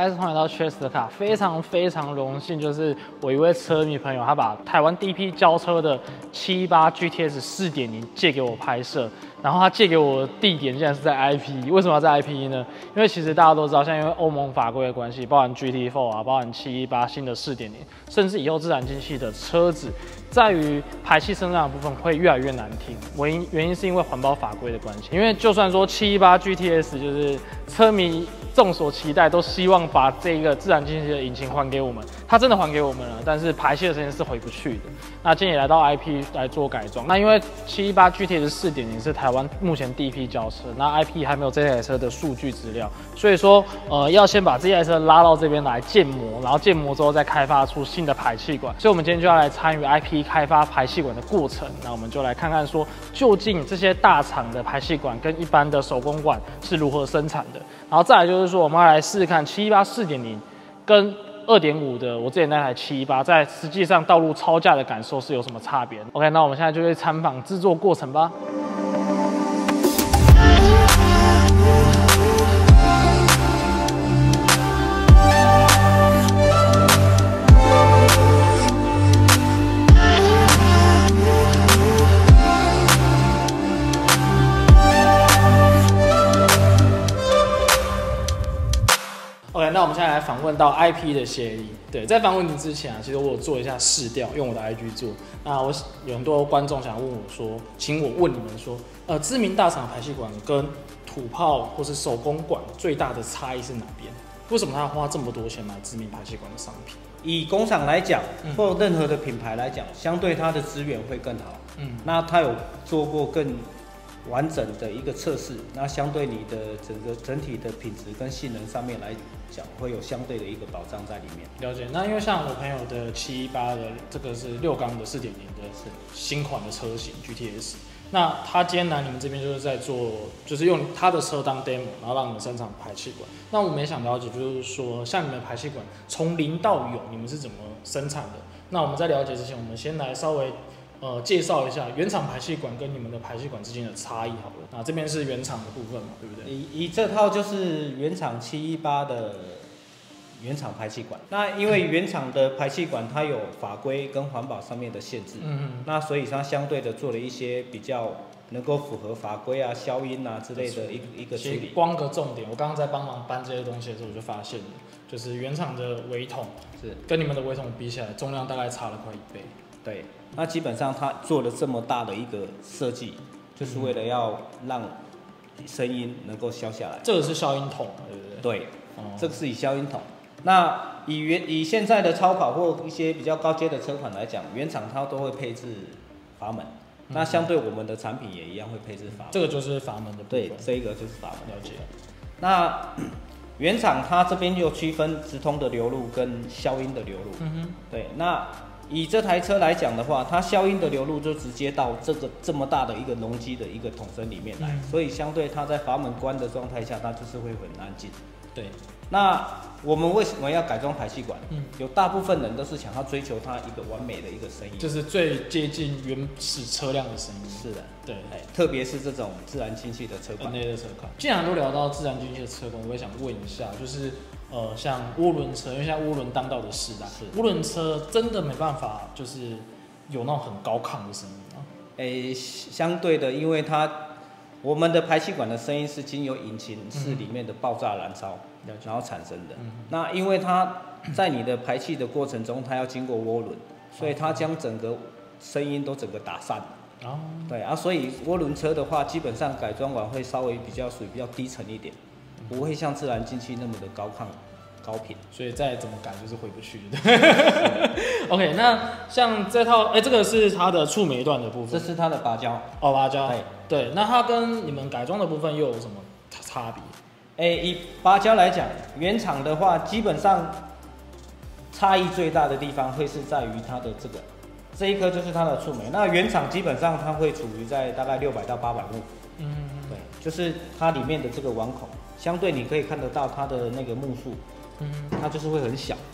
再次欢迎到 Chester Car， 非常荣幸，就是我一位车迷朋友，他把台湾第一批交车的718 GTS 4.0借给我拍摄，然后他借给我的地点竟然是在 IP， 为什么要在 IP 呢？因为其实大家都知道，像因为欧盟法规的关系，包含 GT4 啊，包含718新的4.0，甚至以后自然进气的车子，在于排气声浪的部分会越来越难听。原因是因为环保法规的关系，因为就算说718 GTS 就是车迷众所期待，都希望把这个自然进气的引擎还给我们，它真的还给我们了，但是排气的声音是回不去的。那今天也来到 IP 来做改装。那因为718 GTS 4.0是台湾目前第一批交车，那 IP 还没有这台车的数据资料，所以说要先把这台车拉到这边来建模，然后建模之后再开发出新的排气管。所以我们今天就要来参与 IP 开发排气管的过程。那我们就来看看说，究竟这些大厂的排气管跟一般的手工管是如何生产的。然后再来就是说，我们要来试试看718 4.0跟2.5的我之前那台718，在实际上道路超驾的感受是有什么差别 ？OK， 那我们现在就去参访制作过程吧。OK， 那我们现在来访问到 IP 的协议。对，在访问你之前啊，其实我有做一下试调，用我的 IG 做。那我有很多观众想问我说，请我问你们说，知名大厂排气管跟土炮或是手工管最大的差异是哪边？为什么他要花这么多钱买知名排气管的商品？ 以工厂来讲，或任何的品牌来讲，相对它的资源会更好。那它有做过更完整的一个测试，那相对你的整体的品质跟性能上面来讲，会有相对的一个保障在里面。 了解。那因为像我朋友的718的这个是6缸的4.0的新款的车型 GTS， 那他今天来你们这边就是在做，就是用他的车当 demo， 然后让你们生产排气管。那我们也想了解，就是说像你们的排气管从零到有，你们是怎么生产的？那我们在了解之前，我们先来稍微介绍一下原厂排气管跟你们的排气管之间的差异好了。那这边是原厂的部分嘛，对不对？ 以这套就是原厂718的原厂排气管。那因为原厂的排气管它有法规跟环保上面的限制，那所以它相对的做了一些比较能够符合法规啊、消音啊之类的一个处理。 光个重点，我刚刚在帮忙搬这些东西的时候，我就发现了，就是原厂的微桶是跟你们的微桶比起来，重量大概差了快1倍。 对，那基本上它做了这么大的一个设计，就是为了要让声音能够消下来。 这个是消音筒，对不对？ 对，这个是以消音筒。那以现在的超跑或一些比较高阶的车款来讲，原厂它都会配置阀门。那相对我们的产品也一样会配置阀门。 这个就是阀门的部分。 对，这个就是阀门。 了解。 那原厂它这边又区分直通的流入跟消音的流入。对，那以这台车来讲的话，它消音的流入就直接到这么大的一个容积的一个筒身里面来，所以相对它在阀门关的状态下，它就是会很安静。对，那我们为什么要改装排气管？有大部分人都是想要追求它一个完美的一个声音， 就是最接近原始车辆的声音。 是的， 对， 特别是这种自然进气的车款。 内的车款，既然都聊到自然进气的车款，我也想问一下，就是像涡轮车，因为现在涡轮当道的时代，涡轮车真的没办法，就是有那种很高亢的声音吗？ 相对的，因为我们的排气管的声音是经由引擎室里面的爆炸燃烧，然后产生的。那因为它在你的排气的过程中，它要经过涡轮，所以它将整个声音都整个打散。对啊，所以涡轮车的话，基本上改装完会稍微属于比较低沉一点，不会像自然进气那么的高亢。高频， 所以再怎么改就是回不去的。OK， 那像这套，这个是它的触媒段的部分， 这是它的拔胶。 拔胶。对，那它跟你们改装的部分又有什么差别？ 以拔胶来讲，原厂的话，基本上差异最大的地方会是在于它的这一颗就是它的触媒。那原厂基本上它会处于在大概600到800目。对，就是它里面的这个网孔，相对你可以看得到它的那个目数。它就是会很小。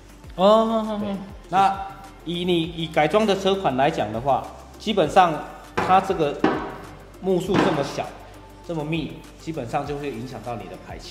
那以改装的车款来讲的话，基本上它这个目数这么小，这么密，基本上就会影响到你的排气。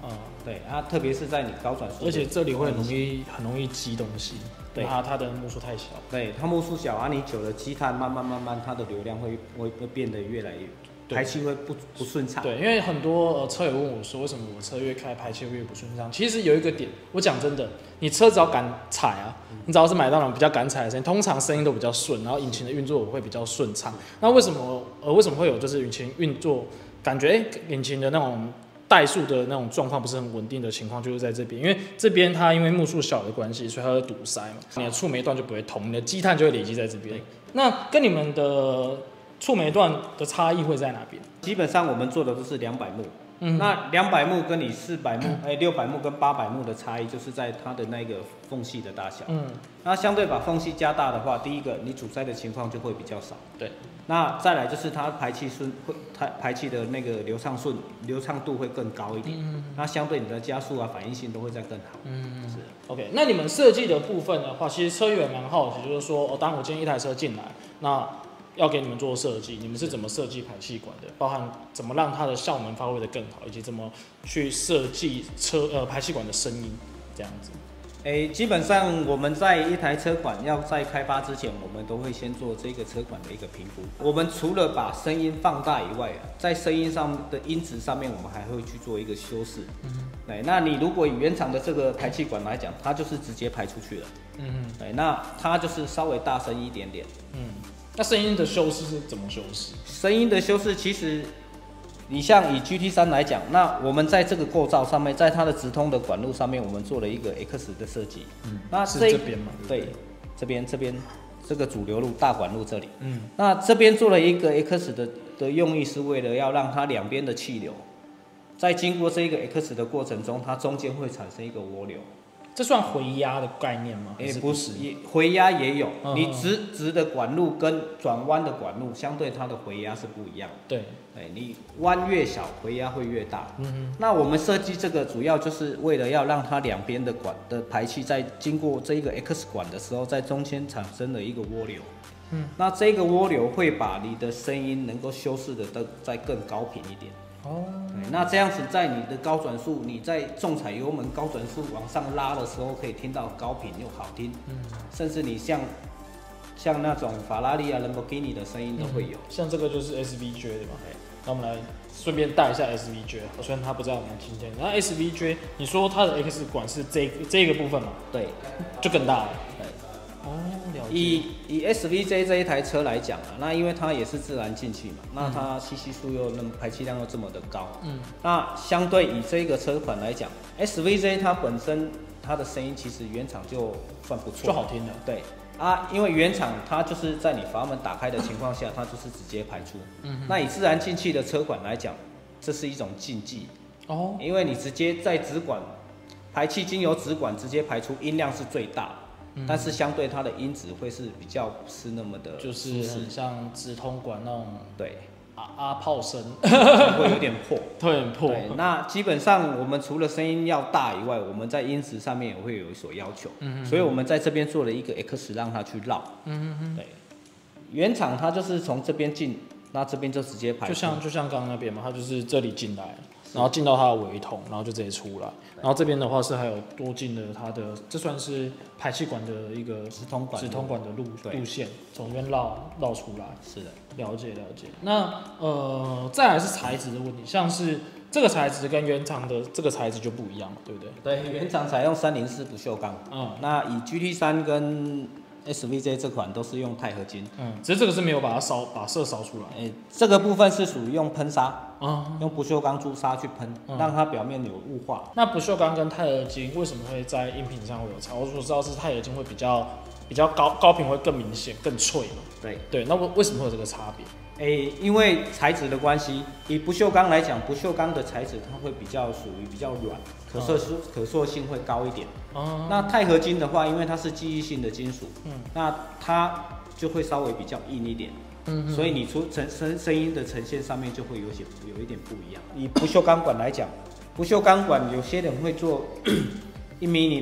对啊，特别是在你高转速， 而且这里会很容易积东西， 对， 它的目数太小， 对，它目数小啊，你久了积碳，慢慢它的流量会变得越来越。排气会不顺畅。 对，因为很多车友问我说，为什么我车越开排气会越不顺畅？其实有一个点，我讲真的，你车只要敢踩啊，你只要是买到那种比较敢踩的声音，通常声音都比较顺，然后引擎的运作会比较顺畅。那为什么会有就是引擎运作感觉引擎的那种怠速的那种状况不是很稳定的情况，就是在这边，因为这边它因为目数小的关系，所以它会堵塞嘛，你的触媒段就不会通，你的积碳就会累积在这边。那跟你们的触媒段的差异会在哪边？ 基本上我们做的都是200目，那200目跟你400目、600目跟800目的差异，就是在它的那个缝隙的大小。那相对把缝隙加大的话，第一个你阻塞的情况就会比较少。对。那再来就是它排气的那个流畅度会更高一点。那相对你的加速啊、反应性都会再更好。是。 OK， 那你们设计的部分的话，其实车友也蛮好奇，就是说，当我今天一台车进来，那要给你们做设计，你们是怎么设计排气管的？包含怎么让它的效能发挥的更好，以及怎么去设计排气管的声音这样子。 基本上我们在一台车款要在开发之前，我们都会先做这个车款的一个评估。我们除了把声音放大以外在声音上的音质上面，我们还会去做一个修饰。对，那你如果以原厂的这个排气管来讲，它就是直接排出去了。对，那它就是稍微大声一点点。 那声音的修饰是怎么修饰？ 声音的修饰其实，你像以 GT3 来讲，那我们在这个构造上面，在它的直通的管路上面，我们做了一个 X 的设计。那是这边吗？ 对，这边这个主流路大管路这里。那这边做了一个 X 的用意是为了要让它两边的气流，在经过这个 X 的过程中，它中间会产生一个涡流。 这算回压的概念吗？ 不是，回压也有。你直的管路跟转弯的管路，相对它的回压是不一样的。 对， 你弯越小，回压会越大。那我们设计这个主要就是为了要让它两边的管的排气在经过这一个 X 管的时候，在中间产生了一个涡流。那这个涡流会把你的声音能够修饰的再更高频一点。那这样子在你的高转速，你在重踩油门高转速往上拉的时候，可以听到高频又好听。甚至你像那种法拉利啊、兰博基尼的声音都会有。 像这个就是 SVJ 对吧？那我们来顺便带一下 SVJ， 虽然它不在我们今天。那 SVJ， 你说它的 X 管是这个部分嘛？ 对， 就更大了。 了解。以 SVJ 这一台车来讲那因为它也是自然进气嘛，那它CC数又排气量又这么的高，那相对以这个车款来讲 ，SVJ 它本身它的声音其实原厂就算不错， 就好听的。 对因为原厂它就是在你阀门打开的情况下，它就是直接排出。那以自然进气的车款来讲，这是一种禁忌因为你直接在直管排气经由直管直接排出，音量是最大的。但是相对它的音质会是比较不是那么的， 就是很像直通管那种， 对， 炮声会有点破， 会很破。 对，那基本上我们除了声音要大以外，我们在音质上面也会有所要求，所以我们在这边做了一个 X 让它去绕，对，原厂它就是从这边进，那这边就直接排，就像刚刚那边嘛，它就是这里进来。然后进到它的尾筒，然后就直接出来。然后这边的话是还有多进了它的，这算是排气管的一个直通管的路线，从这边绕出来。 是的， 了解。那再来是材质的问题，像是这个材质跟原厂的这个材质就不一样了，对不对？ 对，原厂采用304不锈钢。那以 GT3 跟SVJ 这款都是用钛合金， 只是这个是没有把色烧出来。 这个部分是属于用喷砂，用不锈钢朱砂去喷，让它表面有雾化。 那不锈钢跟钛合金为什么会在音频上会有差？我所知道是钛合金会比较高频会更明显、更脆嘛。对，那为什么会有这个差别？ 因为材质的关系，以不锈钢来讲，不锈钢的材质它会比较属于比较软，可塑性会高一点。那钛合金的话，因为它是记忆性的金属，那它就会稍微比较硬一点。所以你声音的呈现上面就会有一点不一样。以不锈钢管来讲，不锈钢管有些人会做1 mini 的，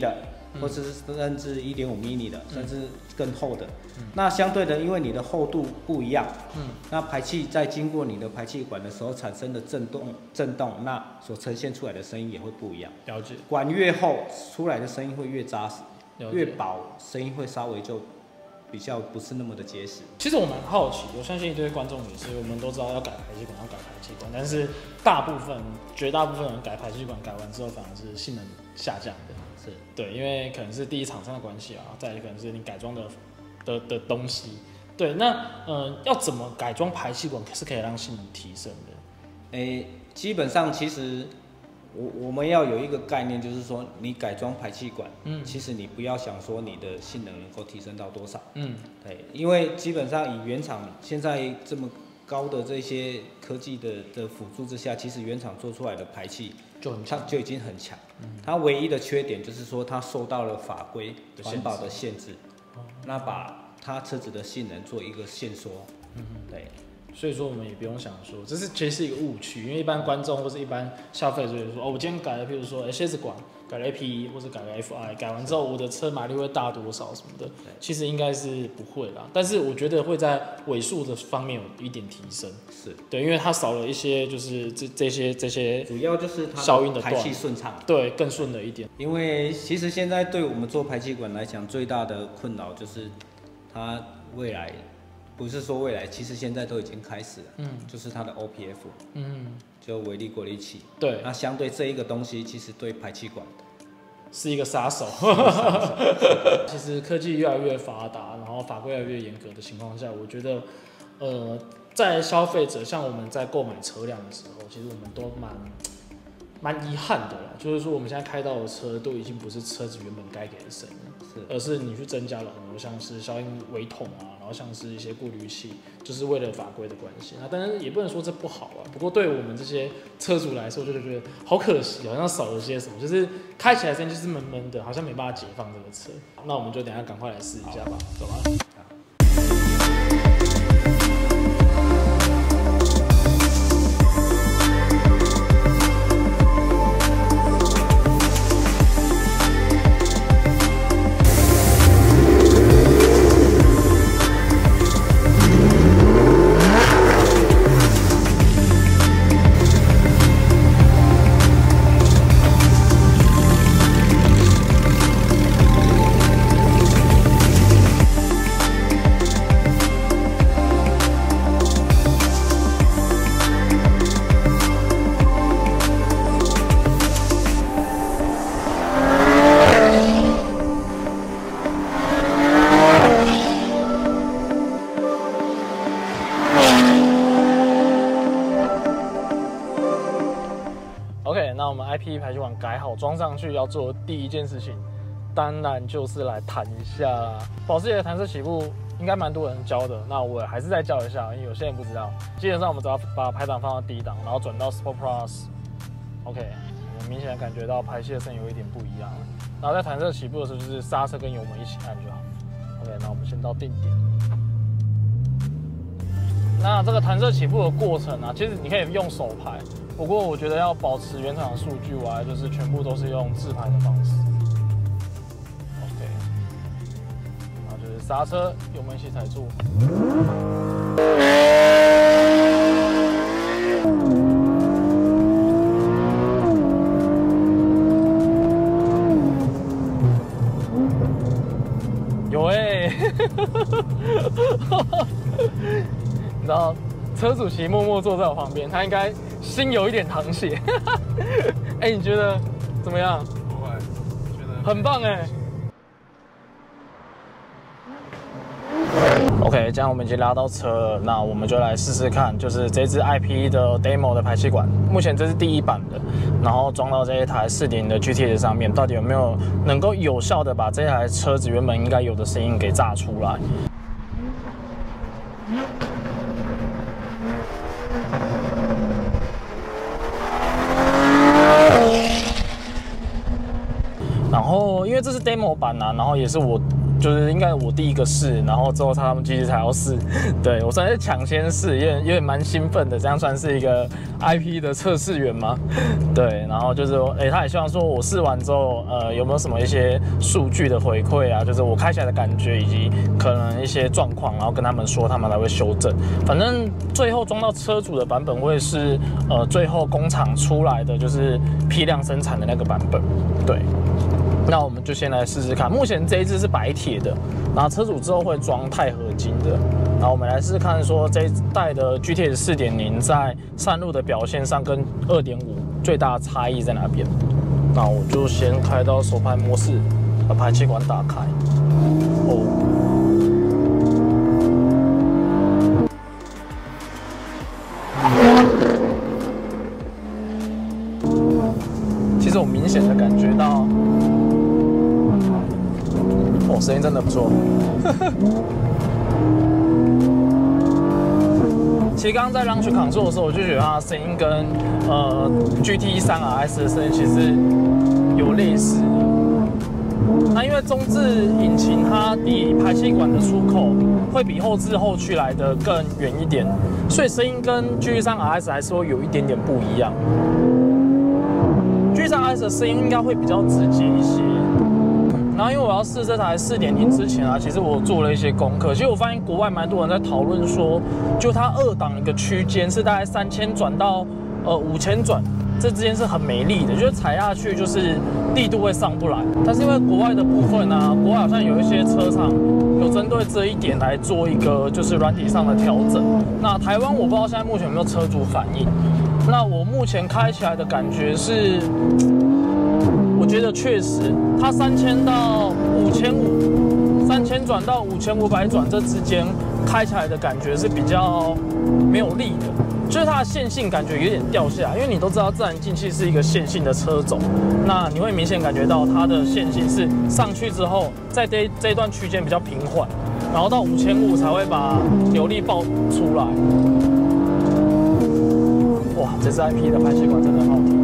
或者是甚至1.5 mini 的，甚至更厚的。那相对的，因为你的厚度不一样，那排气在经过你的排气管的时候产生的震动，那所呈现出来的声音也会不一样。 了解。 管越厚，出来的声音会越扎实；越薄，声音会稍微就比较不是那么的结实。 其实我蛮好奇，我相信一堆观众也是，我们都知道要改排气管，要改排气管，但是绝大部分人改排气管改完之后，反而是性能下降的。 是对，因为可能是第一厂商的关系啊，再来可能是你改装的东西。对，那要怎么改装排气管是可以让性能提升的？ 基本上其实我们要有一个概念，就是说你改装排气管，其实你不要想说你的性能能够提升到多少，对，因为基本上以原厂现在这么高的这些科技的辅助之下，其实原厂做出来的排气就已经很强，它唯一的缺点就是说它受到了法规环保的限制，那把它车子的性能做一个限缩，对。 所以说我们也不用想说，这其实是一个误区，因为一般观众或是一般消费者就说，我今天改了，譬如说蝎子管，改了 APE 或者改了 FI， 改完之后我的车马力会大多少什么的，其实应该是不会啦。但是我觉得会在尾数的方面有一点提升， 是对，因为它少了一些就是这些， 主要就是它消音的排气顺畅， 对，更顺了一点。 因为其实现在对我们做排气管来讲，最大的困扰就是它未来。不是说未来，其实现在都已经开始了，就是它的 OPF，就微粒过滤器， 对， 那相对这一个东西，其实对排气管是一个杀手。其实科技越来越发达，然后法规越来越严格的情况下，我觉得，在消费者像我们在购买车辆的时候，其实我们都蛮遗憾的啦，就是说我们现在开到的车都已经不是车子原本该给的声音，而是你去增加了很多像是消音微筒啊，然后像是一些过滤器，就是为了法规的关系。那当然也不能说这不好啊，不过对我们这些车主来说，就觉得好可惜，好像少了些什么，就是开起来声音就是闷闷的，好像没办法解放这个车。那我们就等一下赶快来试一下吧，走吧。OK， 那我们 IPE 排气管改好装上去，要做的第一件事情，当然就是来弹一下啦。保时捷的弹射起步应该蛮多人教的，那我还是再教一下，因为有些人不知道。基本上我们只要把排档放到低档，然后转到 Sport Plus。OK， 我明显感觉到排气的声音有一点不一样了。然后在弹射起步的时候，就是刹车跟油门一起按就好。OK， 那我们先到定点。那这个弹射起步的过程啊，其实你可以用手排。不过我觉得要保持原厂的数据，我还就是全部都是用自排的方式。OK， 然后就是刹车、油门一起踩住。有你知道？车主其实默默坐在我旁边，他应该心有一点淌血。你觉得怎么样？ 不会，觉得很棒OK， 这样我们已经拉到车了，那我们就来试试看，就是这支 IPE 的 Demo 的排气管，目前这是第一版的，然后装到这一台4.0的 GTS 上面，到底有没有能够有效的把这台车子原本应该有的声音给炸出来？然后，因为这是 demo 版啊，然后也是我就是应该我第一个试，然后之后他们继续才要试。对我算是抢先试，有点蛮兴奋的，这样算是一个 IP 的测试员吗？对，然后就是他也希望说我试完之后，有没有什么一些数据的回馈啊，就是我开起来的感觉以及可能一些状况，然后跟他们说，他们来会修正。反正最后装到车主的版本会是最后工厂出来的就是批量生产的那个版本。对。那我们就先来试试看。目前这一支是白铁的，然后车主之后会装钛合金的。然后我们来试试看，说这一代的 GTS 4.0在散路的表现上跟2.5最大的差异在哪边。那我就先开到手排模式，把排气管打开。其实我明显的感觉到。声音真的不错。其实刚刚在 Launch Control 的时候，我就觉得它的声音跟GT3RS 的声音其实有类似的。那因为中置引擎它离排气管的出口会比后置后驱来的更远一点，所以声音跟 GT3RS 还是会有一点点不一样。GT3RS 的声音应该会比较直接一些。然后因为我要试这台4.0之前啊，其实我做了一些功课。其实我发现国外蛮多人在讨论说，就它2档一个区间是大概3000转到5000转，这之间是很没力的，就是踩下去就是力度会上不来。但是因为国外的部分啊，国外好像有一些车厂有针对这一点来做一个就是软体上的调整。那台湾我不知道现在目前有没有车主反应。那我目前开起来的感觉是。我觉得确实，它3000到5500，3000转到5500转这之间开起来的感觉是比较没有力的，就是它的线性感觉有点掉下来。因为你都知道自然进气是一个线性的车种，那你会明显感觉到它的线性是上去之后，在这一段区间比较平缓，然后到5500才会把扭力爆出来。哇，这支 IP 的排气管真的很好听。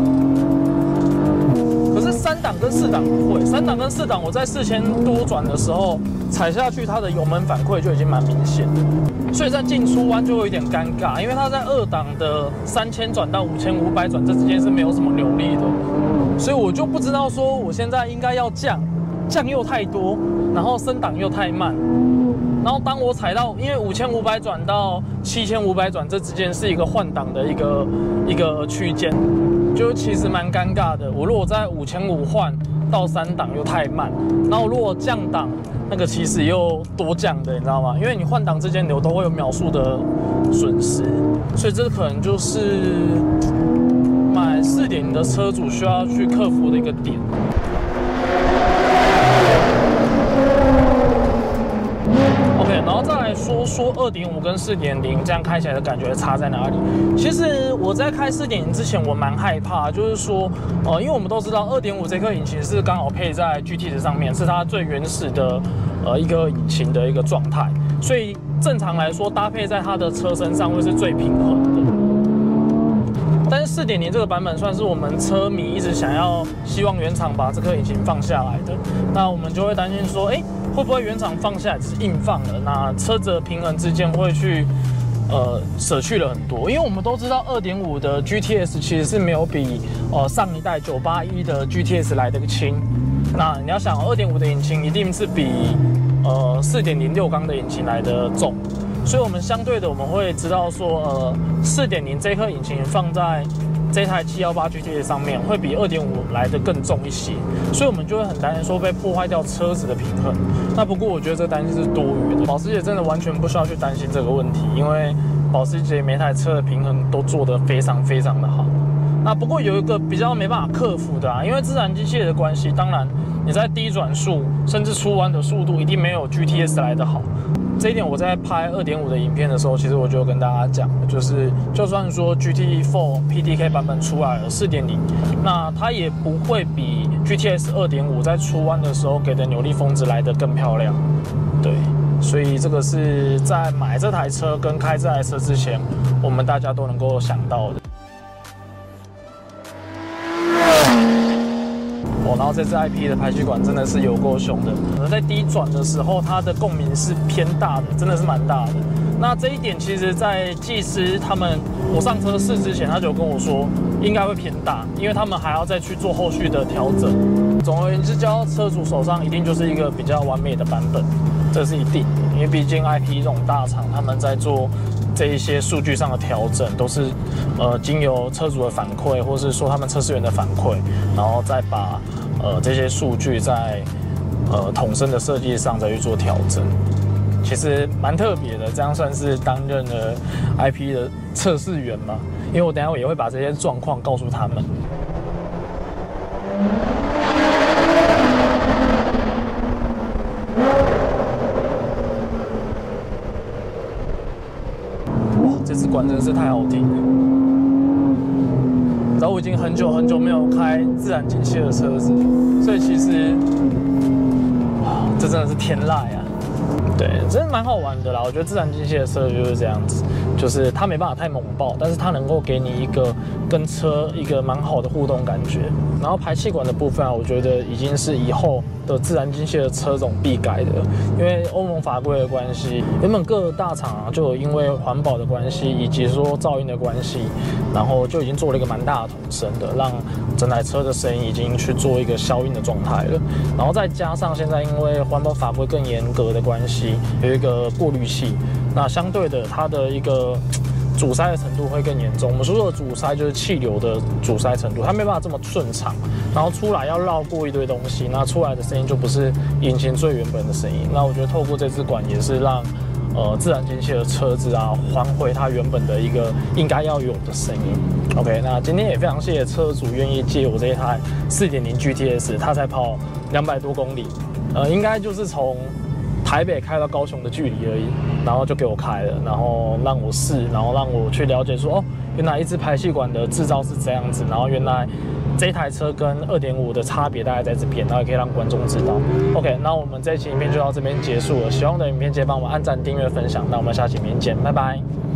可是3档跟4档不会，3档跟4档我在4000多转的时候踩下去，它的油门反馈就已经蛮明显的，所以在进出弯就会有点尴尬，因为它在2档的3000转到5500转这之间是没有什么扭力的，所以我就不知道说我现在应该要降又太多，然后升档又太慢。然后当我踩到，因为5500转到7500转这之间是一个换挡的一个区间，就其实蛮尴尬的。我如果在5500换到3档又太慢，然后如果降档，那个其实又多降的，你知道吗？因为你换挡之间你都会有秒数的损失，所以这可能就是买4.0的车主需要去克服的一个点。然后再来说2.5跟4.0这样开起来的感觉差在哪里？其实我在开4.0之前我蛮害怕，就是说，因为我们都知道2.5这颗引擎是刚好配在 GTS 上面，是它最原始的一个引擎的一个状态，所以正常来说搭配在它的车身上会是最平衡的。但是4.0这个版本算是我们车迷一直希望原厂把这颗引擎放下来的，那我们就会担心说，会不会原厂放下来只是硬放了？那车子的平衡之间会去舍去了很多，因为我们都知道2.5的 GTS 其实是没有比上一代981的 GTS 来得轻。那你要想2.5的引擎一定是比4.06缸的引擎来得重，所以我们相对的我们会知道说4.0这颗引擎放在这台718 GTS 上面会比2.5来得更重一些，所以我们就会很担心说被破坏掉车子的平衡。那不过我觉得这担心是多余的，保时捷真的完全不需要去担心这个问题，因为保时捷每台车的平衡都做得非常非常的好。那不过有一个比较没办法克服的因为自然机械的关系，当然你在低转速甚至出弯的速度一定没有 GTS 来得好。这一点我在拍2.5的影片的时候，其实我就跟大家讲，就是就算说 GT4 PDK 版本出来了4.0，那它也不会比 GTS 2.5在出弯的时候给的扭力峰值来得更漂亮。对，所以这个是在买这台车跟开这台车之前，我们大家都能够想到的。 哦，然后这支 IP 的排气管真的是有够凶的，可能在低转的时候，它的共鸣是偏大的，真的是蛮大的。那这一点其实，在技师他们我上车试之前，他就跟我说应该会偏大，因为他们还要再去做后续的调整。总而言之，交到车主手上一定就是一个比较完美的版本，这是一定的，因为毕竟 IP 这种大厂他们在做这一些数据上的调整，都是经由车主的反馈，或是说他们测试员的反馈，然后再把这些数据在统身的设计上再去做调整。其实蛮特别的，这样算是担任了 IP 的测试员嘛？因为我等一下也会把这些状况告诉他们。哇，这支管真是太好听了！你知道我已经很久没有开自然进气的车子，所以其实哇，这真的是天籁啊！对，真的蛮好玩的啦。我觉得自然进气的车就是这样子，就是它没办法太猛爆，但是它能够给你一个跟车一个蛮好的互动感觉。然后排气管的部分啊，我觉得已经是以后的自然进气的车种必改的，因为欧盟法规的关系，原本各大厂啊就有因为环保的关系以及说噪音的关系，然后就已经做了一个蛮大的统声的，让整台车的声音已经去做一个消音的状态了。然后再加上现在因为环保法规更严格的关系，有一个过滤器，那相对的它的一个阻塞的程度会更严重。我们说的阻塞就是气流的阻塞程度，它没办法这么顺畅，然后出来要绕过一堆东西，那出来的声音就不是引擎最原本的声音。那我觉得透过这支管也是让自然进气的车子啊还回它原本的一个应该要有的声音。OK， 那今天也非常谢谢车主愿意借我这一台 4.0 GTS， 它才跑200多公里，应该就是从台北开到高雄的距离而已，然后就给我开了，然后让我试，然后让我去了解说，哦，原来一支排气管的制造是这样子，然后原来这台车跟 2.5 的差别大概在这边，然后也可以让观众知道。OK， 那我们这一期影片就到这边结束了，喜欢我的影片记得帮我们按赞、订阅、分享，那我们下期影片见，拜拜。